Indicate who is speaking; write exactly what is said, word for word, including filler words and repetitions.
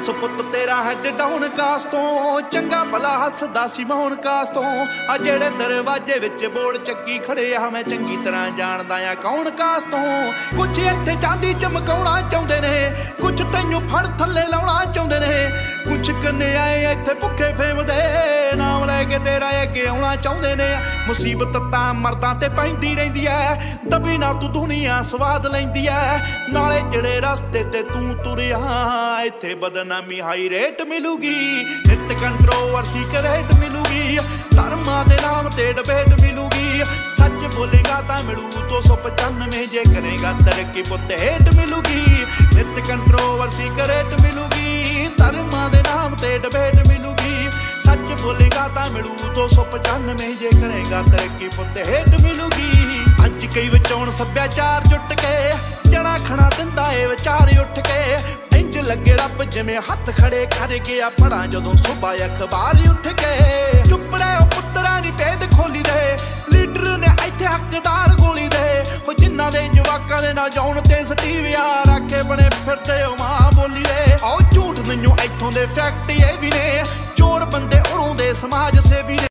Speaker 1: दस पुत तेरा हैड डाउन कास तो चंगा भला हसदा सी मोहन कास तो आ जेड़े दरवाजे विच बोर्ड चक्की खड़े आ मैं चंगी तरह जानदा आ कौन कास तो कुछ इत्थे चांदी चमकाउणा चाहुंदे ने कुछ तैनू फड़ थल्ले लाउणा चाहुंदे ने कुछ कन्ने आए इत्थे भुखे फेमदे नाम लैके तेरा अगे आउणा चाहुंदे ने मुसीबत तां मर्दां ते पैंदी रहिंदी ऐ दबी ना तू दुनिया स्वाद लैंदी ऐ नाले जेड़े रस्ते ते तू तुरिया इत्थे बदनामी हाई रेट मिलूगी नित कंट्रोवर्सी करेट मिलूगी धर्मां दे नाम ते डिबेट मिलूगी सच बोलेगा तां मिलू दो सौ पचानवे जे करेगा तरक्की पुत हेट मिलूगी नित कंट्रोवर्सी करेट मिलूगी धर्मां दे नाम ते डिबेट मिलूगी सच बोलेगा तां मिलू दो सौ पचानवे जे करेगा तरक्की पुत हेट मिलूगी अज कई विचौण सभ्याचार जुट के जड़ा खड़ा दिंदा ए विचार उठ के इंज लगे रब जिवें हथ खड़े कर गया पढ़ा जदों सुबह अखबार उठ के चुप रहे पुत्तरा नी भेद खोली दे लीडर ने इत्थे हकदार गोली दे ओ जिन्हां दे जवाकां दे ना जाउण ते सटीविया राखे बने फिरदे ओ मां बोली दे ओ झूठ नहीं इत्थों दे फैक्ट ये भी ने चोर बंदे उरों दे समाज सेवी ने।